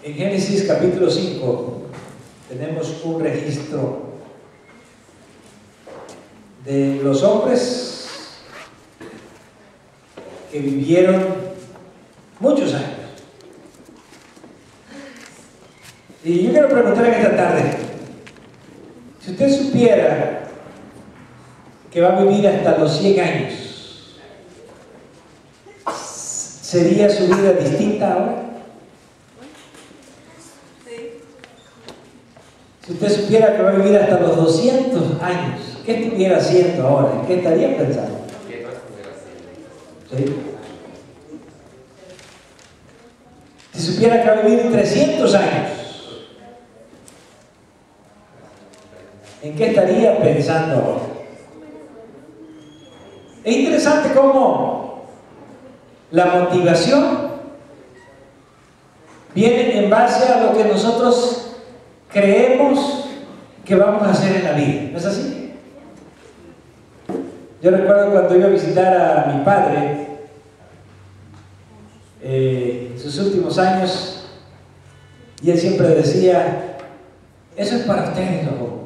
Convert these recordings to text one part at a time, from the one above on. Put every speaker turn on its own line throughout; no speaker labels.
En Génesis capítulo 5 tenemos un registro de los hombres que vivieron muchos años. Y yo quiero preguntar en esta tarde, si usted supiera que va a vivir hasta los 100 años, ¿sería su vida distinta ahora? Si usted supiera que va a vivir hasta los 200 años, ¿qué estuviera haciendo ahora? ¿En qué estaría pensando? ¿Sí? Si supiera que va a vivir 300 años, ¿en qué estaría pensando ahora? Es interesante cómo la motivación viene en base a lo que nosotros creemos que vamos a hacer en la vida. ¿No es así? Yo recuerdo cuando iba a visitar a mi padre en sus últimos años, y él siempre decía: eso es para ustedes, los jóvenes.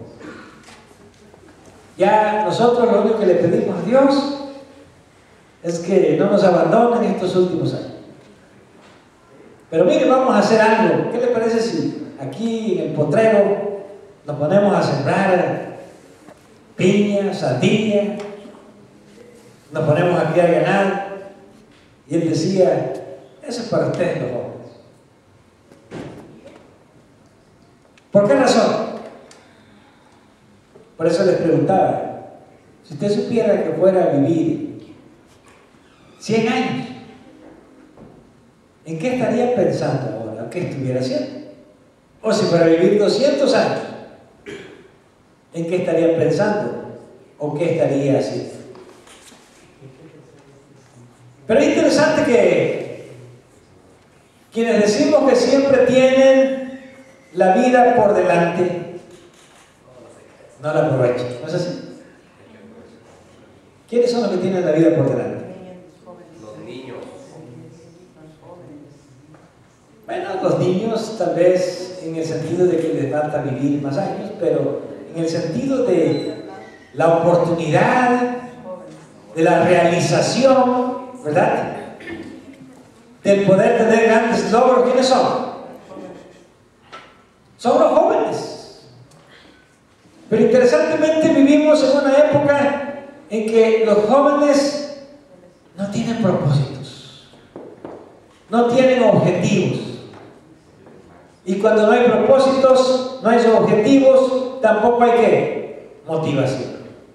Ya nosotros lo único que le pedimos a Dios es que no nos abandonen estos últimos años. Pero mire, vamos a hacer algo. ¿Qué le parece si aquí en el potrero nos ponemos a sembrar piña, sandía, nos ponemos a criar ganado? Y él decía: eso es para ustedes, los jóvenes. ¿Por qué razón? Por eso les preguntaba, si usted supiera que fuera a vivir 100 años, ¿en qué estaría pensando ahora? ¿Qué estuviera haciendo? O si fuera a vivir 200 años, ¿en qué estaría pensando? ¿O qué estaría haciendo? Pero es interesante que quienes decimos que siempre tienen la vida por delante, no la aprovechan. ¿No es así? ¿Quiénes son los que tienen la vida por delante?
Los niños.
Bueno, los niños tal vez en el sentido de que les falta vivir más años, pero en el sentido de la oportunidad, de la realización, ¿verdad? Del poder tener grandes logros. ¿Quiénes son? Son los jóvenes. Pero interesantemente vivimos en una época en que los jóvenes no tienen propósitos, no tienen objetivos. Y cuando no hay propósitos, no hay objetivos, tampoco hay ¿qué? Motivación.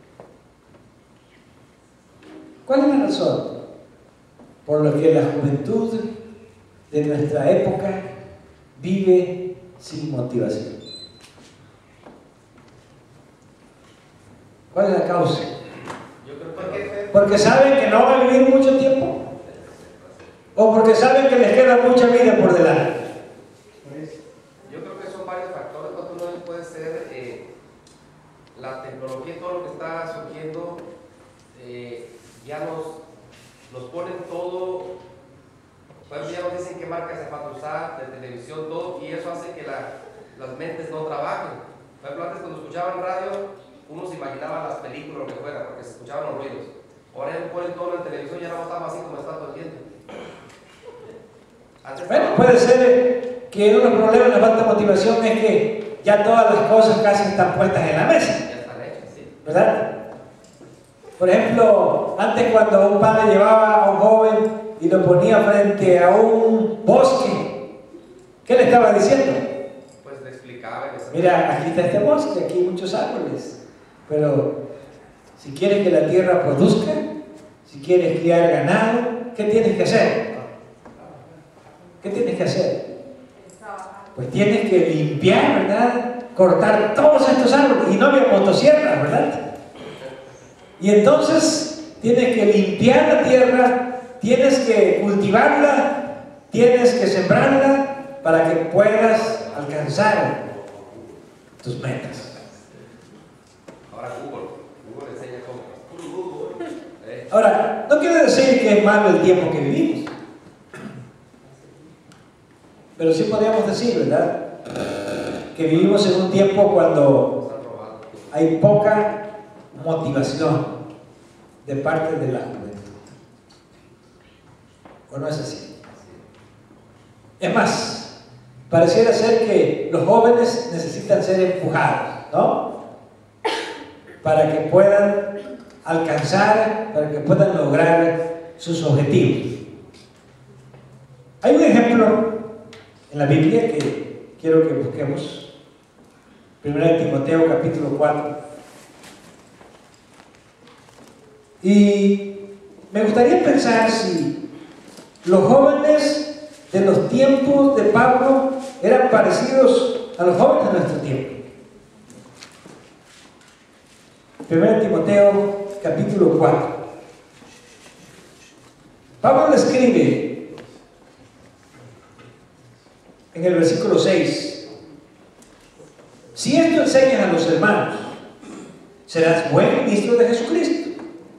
¿Cuál es la razón por la que la juventud de nuestra época vive sin motivación? ¿Cuál es la causa? ¿Porque saben que no van a vivir mucho tiempo? ¿O porque saben que les queda mucha vida por delante?
Yo creo que son varios factores. Uno puede ser la tecnología y todo lo que está surgiendo. Ya nos ponen todo. Pues ya nos dicen qué marca hace falta usar, de televisión, todo, y eso hace que las mentes no trabajen. Por ejemplo, antes cuando escuchaban radio, uno se imaginaba las películas, lo que fuera, porque se escuchaban los ruidos. Ahora ya ponen todo en televisión y ya no estamos así como está todo el tiempo.
Bueno, puede ser que uno de los problemas de la falta de motivación es que ya todas las cosas casi están puestas en la mesa.
Ya están hechas, sí.
¿Verdad? Por ejemplo, antes cuando un padre llevaba a un joven y lo ponía frente a un bosque, ¿qué le estaba diciendo?
Pues le explicaba.
Mira, aquí está este bosque, aquí hay muchos árboles, pero si quieres que la tierra produzca, si quieres criar ganado, ¿qué tienes que hacer? ¿Qué tienes que hacer? Pues tienes que limpiar, ¿verdad? Cortar todos estos árboles. Y no había motosierra, ¿verdad? Y entonces tienes que limpiar la tierra, tienes que cultivarla, tienes que sembrarla para que puedas alcanzar tus metas.
Ahora Google enseña cómo.
Ahora, no quiere decir que es malo el tiempo que vivimos. Pero sí podríamos decir, ¿verdad?, que vivimos en un tiempo cuando hay poca motivación de parte de la juventud. ¿O no es así? Es más, pareciera ser que los jóvenes necesitan ser empujados, ¿no?, para que puedan alcanzar, para que puedan lograr sus objetivos. Hay un ejemplo en la Biblia que quiero que busquemos. 1 Timoteo capítulo 4. Y me gustaría pensar si los jóvenes de los tiempos de Pablo eran parecidos a los jóvenes de nuestro tiempo. 1 Timoteo capítulo 4. Pablo le escribe en el versículo 6: si esto enseñas a los hermanos, serás buen ministro de Jesucristo,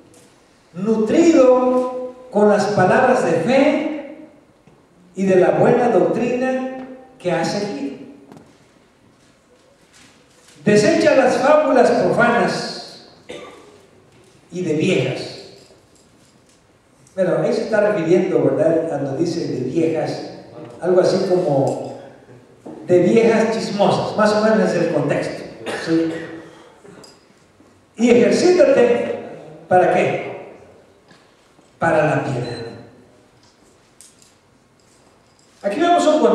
nutrido con las palabras de fe y de la buena doctrina que has seguido. Desecha las fábulas profanas y de viejas. Bueno, ahí se está refiriendo, ¿verdad?, cuando dice de viejas, algo así como de viejas chismosas, más o menos es el contexto, ¿sí? Y ejercítate, ¿para qué? Para la piedad. Aquí vemos un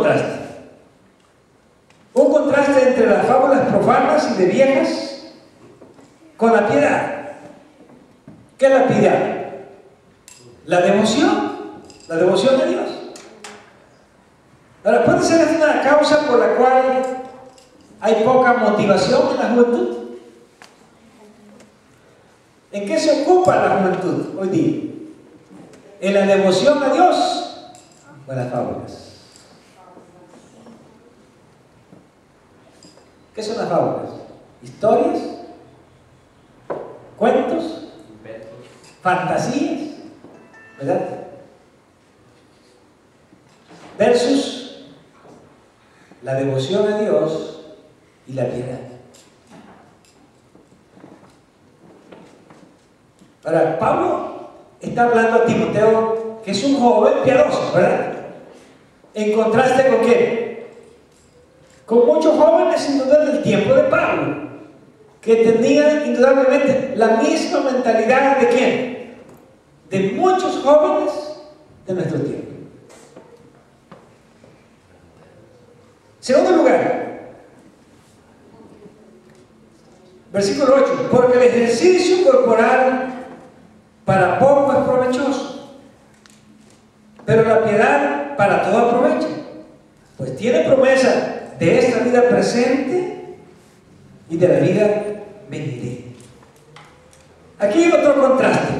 contraste entre las fábulas profanas y de viejas con la piedad. ¿Qué es la piedad? La devoción a Dios. Ahora, ¿puede ser una causa por la cual hay poca motivación en la juventud? ¿En qué se ocupa la juventud hoy día? ¿En la devoción a Dios o en las fábulas? ¿Qué son las fábulas? ¿Historias? ¿Cuentos? ¿Fantasías? ¿Verdad? Versus la devoción a Dios y la piedad. Ahora, Pablo está hablando a Timoteo, que es un joven piadoso, ¿verdad? En contraste con ¿quién? Con muchos jóvenes sin duda del tiempo de Pablo, que tenían indudablemente la misma mentalidad de ¿quién? De muchos jóvenes de nuestro tiempo. Segundo lugar, versículo 8: porque el ejercicio corporal para poco es provechoso, pero la piedad para todo aprovecha, pues tiene promesa de esta vida presente y de la vida venidera. Aquí hay otro contraste: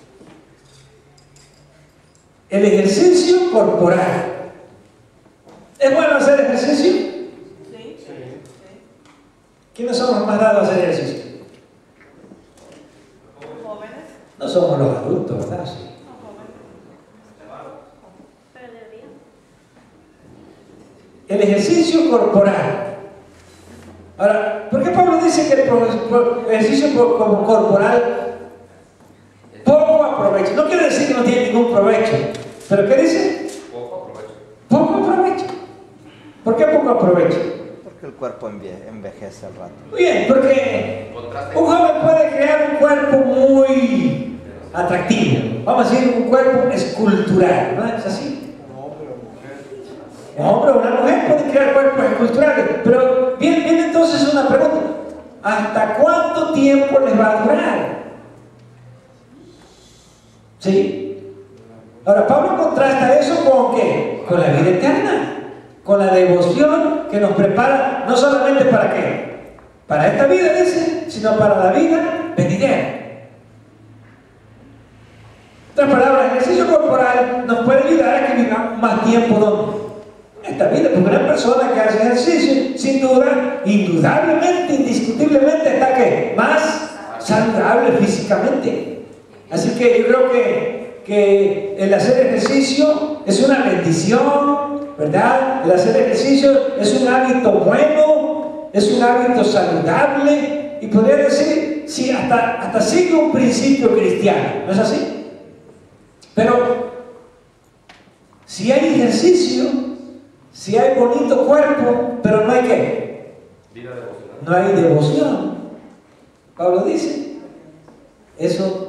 el ejercicio corporal. ¿Es bueno hacer ejercicio? Sí. ¿Quiénes somos más dados a hacer ejercicio? Jóvenes. No somos los adultos, ¿verdad? Sí. El ejercicio corporal. Ahora, ¿por qué Pablo dice que el ejercicio corporal poco aprovecha? No quiere decir que no tiene ningún provecho, pero ¿qué dice? Poco aprovecho. Poco aprovecho. ¿Por qué poco aprovecho?
Porque el cuerpo envejece al rato.
Muy bien, porque un joven puede crear un cuerpo muy atractivo. Vamos a decir, un cuerpo escultural, ¿no es así? Un hombre o una mujer puede crear cuerpos esculturales. Pero viene entonces una pregunta: ¿hasta cuánto tiempo les va a durar? ¿Sí? Ahora, Pablo contrasta eso con ¿qué? Con la vida eterna, con la devoción que nos prepara, no solamente para ¿qué? Para esta vida, dice, sino para la vida venidera. En otras palabras, el ejercicio corporal nos puede ayudar a que vivamos más tiempo donde esta vida, porque una persona que hace ejercicio, sin duda, indudablemente, indiscutiblemente, está ¿qué? Más saludable físicamente. Así que yo creo que el hacer ejercicio es una bendición, ¿verdad? El hacer ejercicio es un hábito bueno, es un hábito saludable, y podría decir, sí, hasta sigue un principio cristiano, ¿no es así? Pero si hay ejercicio, si hay bonito cuerpo, pero no hay ¿qué?
Vida devocional.
No hay devoción. Pablo dice, eso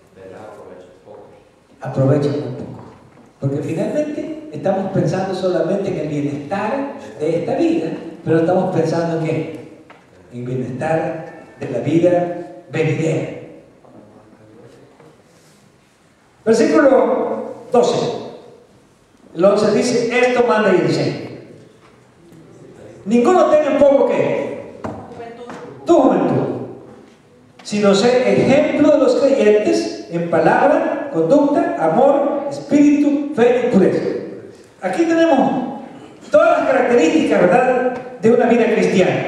aprovecha un poco. Porque finalmente estamos pensando solamente en el bienestar de esta vida, pero estamos pensando en ¿qué? En bienestar de la vida venidera. Versículo 12. El 11 dice, esto manda y enseña. Ninguno tenga en poco ¿qué? Tu juventud, sino ser ejemplo de los creyentes en palabra, conducta, amor, espíritu, fe y pureza. Aquí tenemos todas las características, ¿verdad?, de una vida cristiana.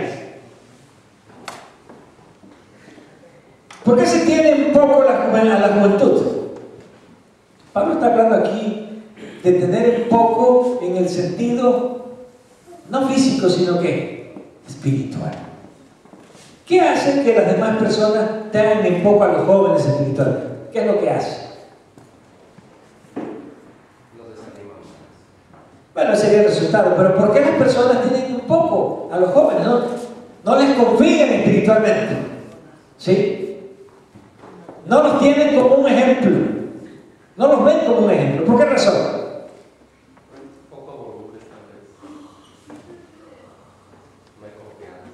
¿Por qué se tiene un poco a la juventud? Pablo está hablando aquí de tener un poco en el sentido no físico, sino que espiritual. ¿Qué hace que las demás personas tengan en poco a los jóvenes espirituales? ¿Qué es lo que hace?
Los desanimamos.
Bueno, sería el resultado, pero ¿por qué las personas tienen un poco a los jóvenes? No les confían espiritualmente, ¿sí? No los tienen como un ejemplo, no los ven como un ejemplo. ¿Por qué razón?
Un poco volubles tal vez. No hay confianza.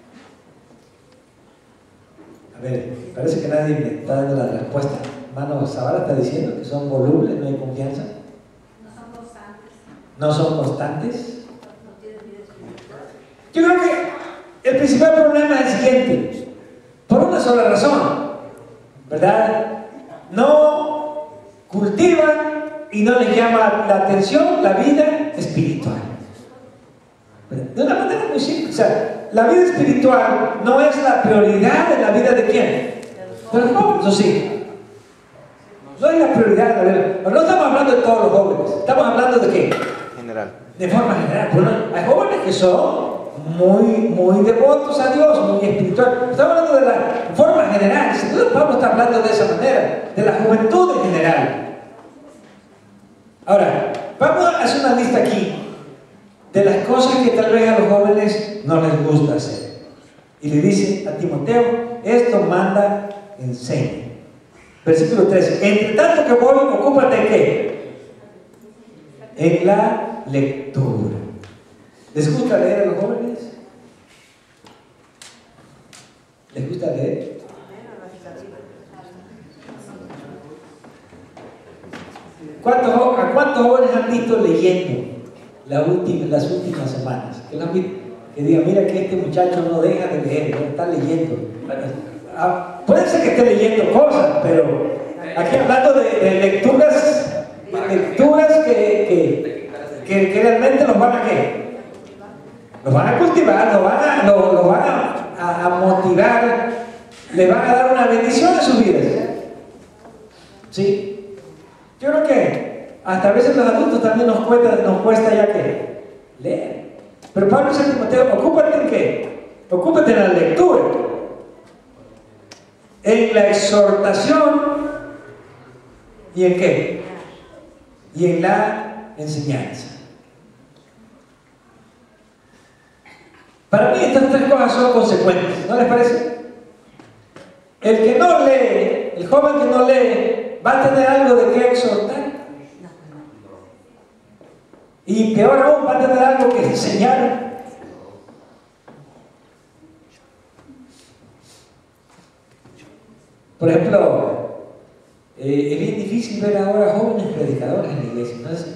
A ver, parece que nadie me está dando la respuesta. Hermano Zavala está diciendo que son volubles, no hay confianza.
No son constantes.
No son constantes.
No tienen vida espiritual.
Yo creo que el principal problema es el siguiente. Por una sola razón, ¿verdad? No cultivan y no les llama la atención la vida espiritual. De una manera muy simple. O sea, la vida espiritual no es la prioridad en la vida de quién. De los jóvenes, ¿o sí? No es la prioridad de la vida. Pero no estamos hablando de todos los jóvenes. Estamos hablando de qué.
General.
De forma general. Bueno, hay jóvenes que son muy devotos a Dios, muy espirituales. Estamos hablando de la forma general. Sin duda Pablo está hablando de esa manera, de la juventud en general. Ahora, vamos a hacer una lista aquí de las cosas que tal vez a los jóvenes no les gusta hacer. Y le dice a Timoteo, esto manda, enseña. Versículo 13. Entre tanto que voy, ocúpate en ¿qué? En la lectura. ¿Les gusta leer a los jóvenes? ¿Les gusta leer? ¿A cuántos jóvenes han visto leyendo las últimas semanas? Que digan, mira que este muchacho no deja de leer, no está leyendo. Puede ser que esté leyendo cosas, pero aquí hablando de lecturas que realmente los van a ¿qué? Los van a cultivar, los van a motivar, les van a dar una bendición en sus vidas. ¿Sí? Yo creo que hasta a veces los adultos también nos cuesta ya que leer. Pero Pablo dice a Timoteo, ocúpate en ¿qué? Ocúpate en la lectura, en la exhortación y en ¿qué? Y en la enseñanza. Para mí estas tres cosas son consecuentes, ¿no les parece? El que no lee, el joven que no lee, va a tener algo de qué exhortar. Y peor aún, va a tener algo que enseñar. Por ejemplo, es bien difícil ver ahora jóvenes predicadores en la iglesia, ¿no es así?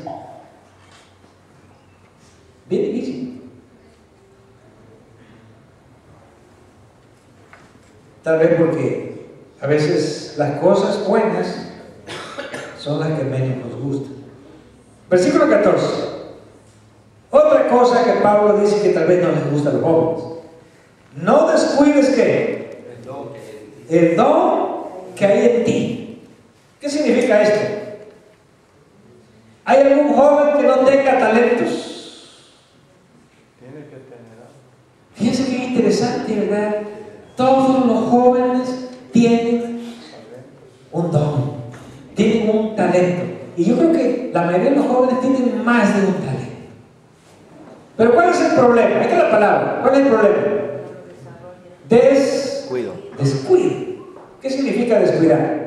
Bien difícil. Tal vez porque a veces las cosas buenas son las que menos nos gustan. Versículo 14. Otra cosa que Pablo dice que tal vez no les gusta a los jóvenes. No descuides ¿qué? El don que hay en ti. ¿Qué significa esto? ¿Hay algún joven que no tenga talentos? interesante, ¿verdad? Todos los jóvenes tienen un don, tienen un talento. Y yo creo que la mayoría de los jóvenes tienen más de un talento. Pero ¿cuál es el problema? Esta es la palabra. ¿Cuál es el problema?
Descuido.
Descuido. ¿Qué significa descuidar?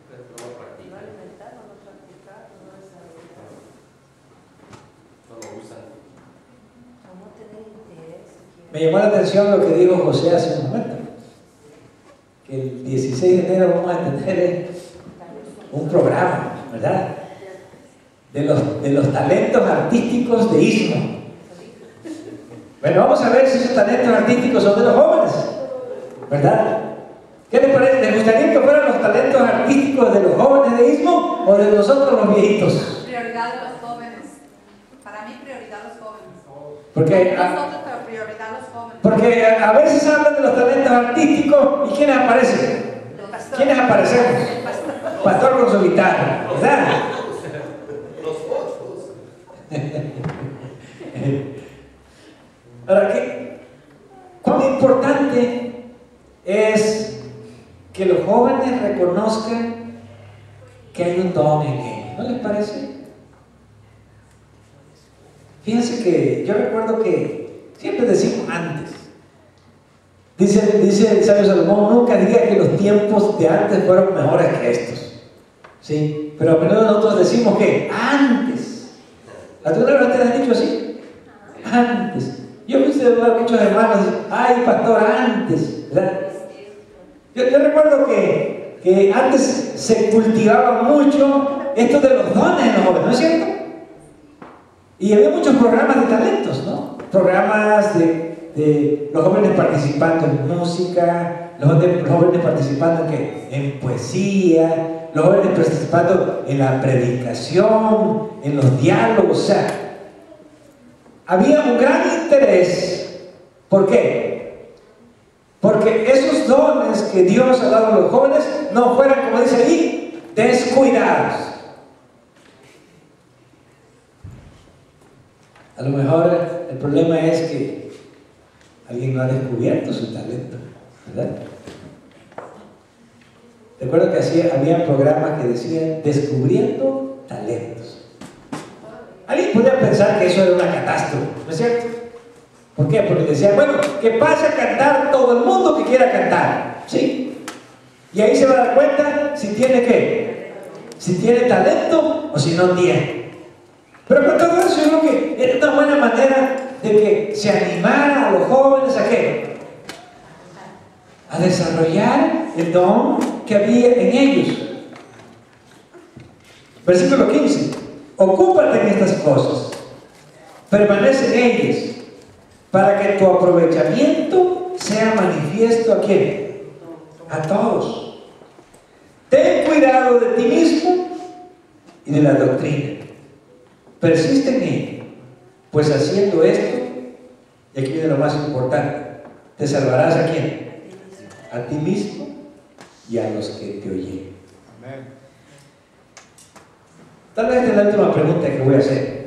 Me llamó la atención lo que dijo José hace un momento, que el 16 de enero vamos a tener un programa, ¿verdad? De los talentos artísticos de Istmo. Bueno, vamos a ver si esos talentos artísticos son de los jóvenes, ¿verdad? ¿Qué les parece? ¿Les gustaría que fueran los talentos artísticos de los jóvenes de Istmo o de nosotros los viejitos?
Prioridad de los jóvenes. Para mí, prioridad de los jóvenes.
Porque
Nosotros, pero prioridad de los jóvenes.
Porque a veces hablan de los talentos artísticos y ¿quiénes aparecen? ¿Quiénes aparecemos? Pastor con su guitarra, ¿verdad?
Los otros.
Ahora, ¿cuán importante es que los jóvenes reconozcan que hay un don en ellos? ¿No les parece? Fíjense que yo recuerdo que siempre decimos antes. Dice el sabio Salomón, nunca diría que los tiempos de antes fueron mejores que estos. ¿Sí? Pero a menudo nosotros decimos que antes. ¿Alguna vez te han dicho así? Antes. Yo he visto a muchos hermanos, ay pastor, antes, ¿verdad? Yo recuerdo que antes se cultivaba mucho esto de los dones en los jóvenes, ¿no es cierto? Y había muchos programas de talentos, ¿no? Programas de los jóvenes participando en música, los jóvenes participando en poesía, los jóvenes participando en la predicación, en los diálogos, o sea, había un gran interés. ¿Por qué? Porque esos dones que Dios ha dado a los jóvenes no fueran, como dice ahí, descuidados. A lo mejor el problema es que alguien no ha descubierto su talento, ¿verdad? Recuerdo que había programas que decían descubriendo talentos. Alguien podría pensar que eso era una catástrofe, ¿no es cierto? ¿Por qué? Porque decían, bueno, que pase a cantar todo el mundo que quiera cantar, ¿sí? Y ahí se va a dar cuenta si tiene ¿qué? Si tiene talento o si no tiene. Pero con todo eso yo creo que era una buena manera de que se animara a los jóvenes ¿a qué? A desarrollar el don que había en ellos. Versículo 15. Ocúpate en estas cosas, permanece en ellas, para que tu aprovechamiento sea manifiesto ¿a quién? A todos. Ten cuidado de ti mismo y de la doctrina. Persiste en ello, pues haciendo esto, y aquí viene lo más importante, te salvarás ¿a quién? A ti mismo y a los que te oyen. Amén. Tal vez esta es la última pregunta que voy a hacer.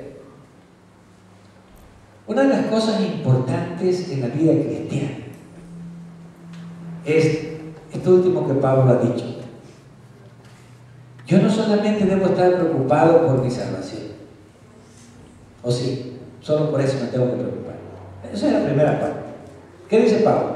Una de las cosas importantes en la vida cristiana es esto último que Pablo ha dicho. Yo no solamente debo estar preocupado por mi salvación, o sí, solo por eso me tengo que preocupar. Esa es la primera parte. ¿Qué dice Pablo?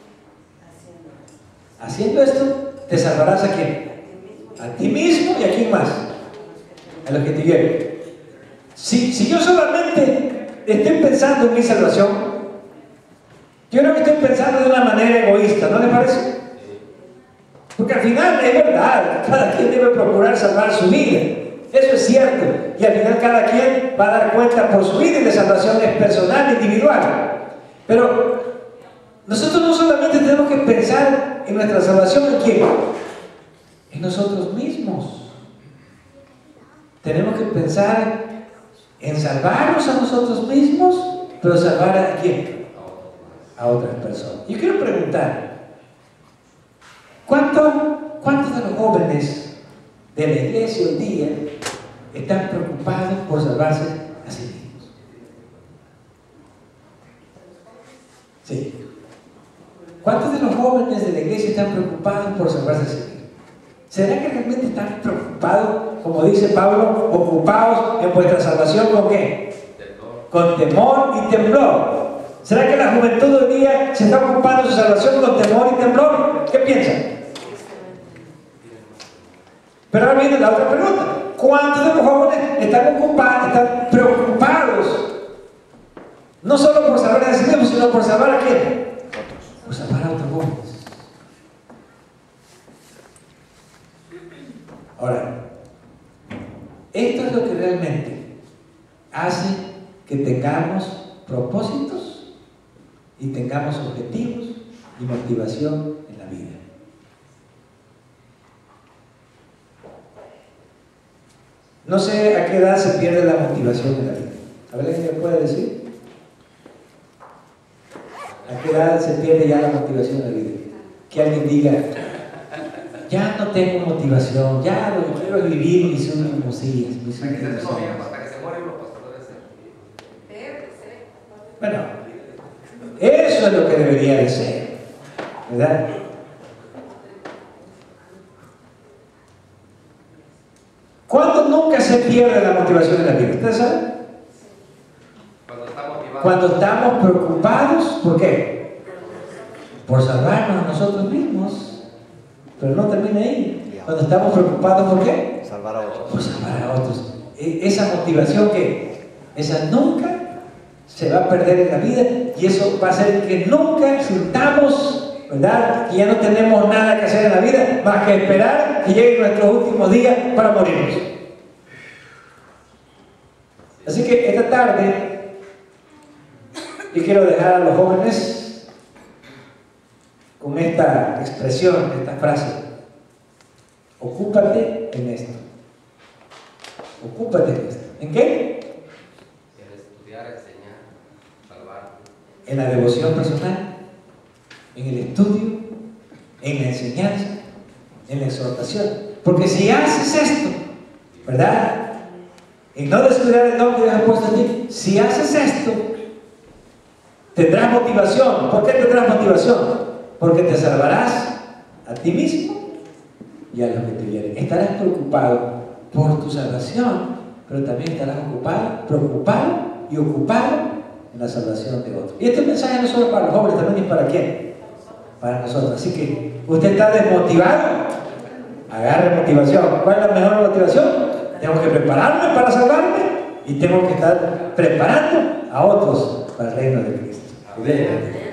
Haciendo esto, te salvarás ¿a quién? A ti mismo y a quién más. A los que te lleven. Si yo solamente estoy pensando en mi salvación, yo creo que estoy pensando de una manera egoísta, ¿no le parece? Porque al final es verdad, cada quien debe procurar salvar su vida, eso es cierto, y al final cada quien va a dar cuenta por su vida y la salvación es personal, individual. Pero nosotros no solamente tenemos que pensar en nuestra salvación, ¿en quién? En nosotros mismos. Tenemos que pensar en salvarnos a nosotros mismos, pero salvar ¿a quién? A otras personas. Yo quiero preguntar, ¿cuántos de los jóvenes de la iglesia hoy día están preocupados por salvarse a sí mismos? Sí. ¿Cuántos de los jóvenes de la iglesia están preocupados por salvarse a sí mismos? ¿Será que realmente están preocupados, como dice Pablo, ocupados en vuestra salvación con qué? Con temor y temblor. ¿Será que la juventud hoy día se está ocupando de su salvación con temor y temblor? ¿Qué piensan? Pero ahora viene la otra pregunta. ¿Cuántos de los jóvenes están ocupados, están preocupados? No solo por salvar a sí mismos, sino por salvar a quién? Por salvar a otros jóvenes. Ahora, esto es lo que realmente hace que tengamos propósitos y tengamos objetivos y motivación en la vida. No sé a qué edad se pierde la motivación en la vida. A ver, ¿alguien me puede decir? ¿A qué edad se pierde ya la motivación en la vida? Que alguien diga, ya no tengo motivación, ya lo que quiero es vivir mis últimos días.
Hasta que se muere uno, pastor, debe ser.
Bueno, eso es lo que debería de ser, ¿verdad? ¿Cuándo nunca se pierde la motivación en la vida? ¿Ustedes saben?
Cuando está motivado.
Cuando estamos preocupados, ¿por qué? Por salvarnos a nosotros mismos. Pero no termina ahí. Cuando estamos preocupados, ¿por qué?
Salvar a otros.
Por salvar a otros. Esa motivación esa nunca se va a perder en la vida, y eso va a hacer que nunca sintamos, ¿verdad?, que ya no tenemos nada que hacer en la vida más que esperar que lleguen nuestros últimos días para morirnos. Así que esta tarde yo quiero dejar a los jóvenes con esta expresión, esta frase: ocúpate en esto. Ocúpate en esto. ¿En qué?
En estudiar, enseñar, salvar.
En la devoción personal, en el estudio, en la enseñanza, en la exhortación. Porque si haces esto, ¿verdad?, en no descuidar el don que Dios ha puesto en ti, si haces esto, tendrás motivación. ¿Por qué tendrás motivación? Porque te salvarás a ti mismo y a los que te vienen. Estarás preocupado por tu salvación, pero también estarás preocupado y ocupado en la salvación de otros. Y este mensaje no es solo para los jóvenes, también es para quién, para nosotros. Así que usted está desmotivado, agarre motivación. ¿Cuál es la mejor motivación? Tengo que prepararme para salvarme y tengo que estar preparando a otros para el reino de Cristo.
Amén.